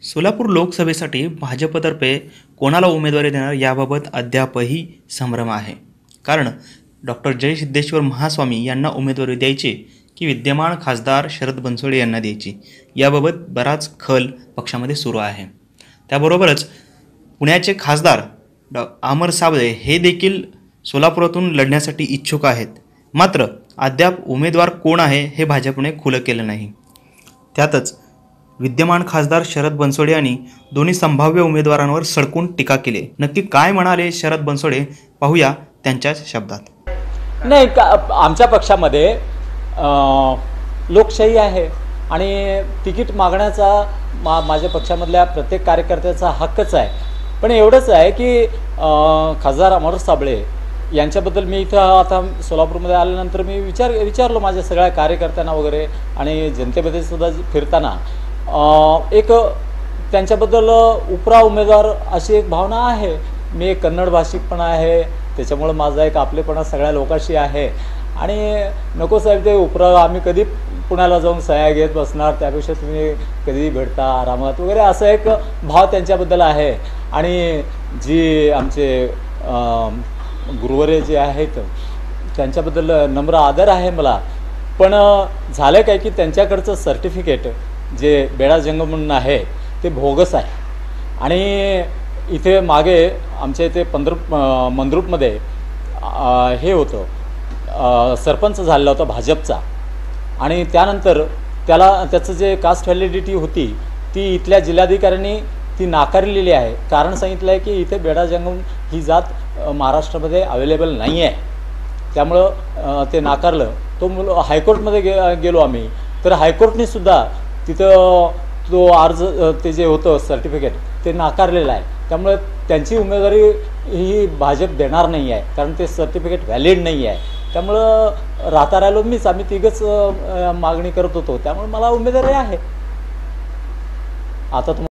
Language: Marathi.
सोलापूर लोकसभेसाठी भाजपतर्फे कोणाला उमेदवारी देणार याबाबत अद्यापही संभ्रम आहे. कारण डॉक्टर जय सिद्धेश्वर महास्वामी यांना उमेदवारी द्यायची की विद्यमान खासदार शरद बनसोडे यांना द्यायची याबाबत बराच खल पक्षामध्ये सुरू आहे. त्याबरोबरच पुण्याचे खासदार अमर साबळे हे देखील सोलापुरातून लढण्यासाठी इच्छुक आहेत. मात्र अद्याप उमेदवार कोण आहे हे भाजपने खुलं केलं नाही. त्यातच विद्यमान खासदार शरद बनसोडे यांनी दोन्ही संभाव्य उमेदवारांवर सडकून टीका केली. नक्की काय म्हणाले शरद बनसोडे पाहूया त्यांच्याच शब्दात. नाही, आमच्या पक्षामध्ये लोकशाही आहे आणि तिकीट मागण्याचा माझ्या पक्षामधल्या प्रत्येक कार्यकर्त्याचा हक्कच आहे. पण एवढंच आहे की खासदार अमर साबळे यांच्याबद्दल मी इथं आता सोलापूरमध्ये आल्यानंतर मी विचारलो माझ्या सगळ्या कार्यकर्त्यांना वगैरे आणि जनतेमध्ये सुद्धा फिरताना एक त्यांच्याबद्दल उपरा उमेदवार अशी एक भावना आहे. मी एक कन्नड भाषिक पण आहे, त्याच्यामुळं माझा एक आपलेपणा सगळ्या लोकांशी आहे. आणि नको साहेब, ते उपरा आम्ही कधी पुण्याला जाऊन सह्या घेत बसणार, त्यापेक्षा तुम्ही कधी भेटता आरामात वगैरे असा एक भाव त्यांच्याबद्दल आहे. आणि जी आमचे गुरुवर्य जे आहेत त्यांच्याबद्दल नम्र आदर आहे मला. पण झालं काय की त्यांच्याकडचं सर्टिफिकेट जे बेडा जंग म्हणून आहे ते भोगस आहे. आणि इथे मागे आमच्या इथे मंद्रुपमध्ये हे होतं, सरपंच झालेला होता भाजपचा. आणि त्यानंतर त्याचं जे कास्ट व्हॅलिडिटी होती ती इथल्या जिल्हाधिकाऱ्यांनी ती नाकारलेली आहे. कारण सांगितलं आहे की इथे बेडा जंगम ही जात महाराष्ट्रामध्ये अवेलेबल नाही आहे, त्यामुळं ते नाकारलं. तो हायकोर्टमध्ये गेलो आम्ही, तर हायकोर्टनेसुद्धा तिथं तो अर्ज ते जे होतं सर्टिफिकेट ते नाकारलेलं आहे. त्यामुळे त्यांची उमेदवारी ही भाजप देणार नाही आहे, कारण ते सर्टिफिकेट व्हॅलिड नाही आहे. त्यामुळं राहता राहिलो मीच, आम्ही तिघंच मागणी करत होतो. त्यामुळे मला उमेदवारी आहे. आता